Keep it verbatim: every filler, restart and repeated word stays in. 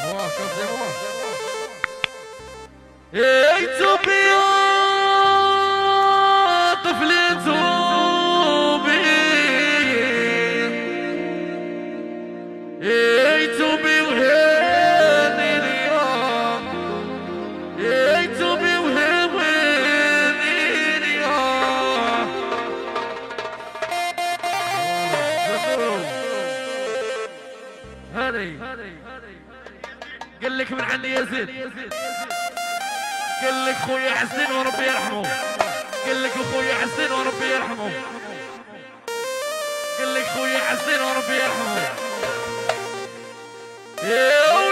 هو كفي هو اي توبي يا طفلي توبي اي توبي وهاني اليوم اي توبي وهاني اليوم هذي قال لك من عندي يا زيد قال لك خويا حسين وربي يرحمه قال لك خويا حسين وربي يرحمه قال لك خويا حسين وربي يرحمه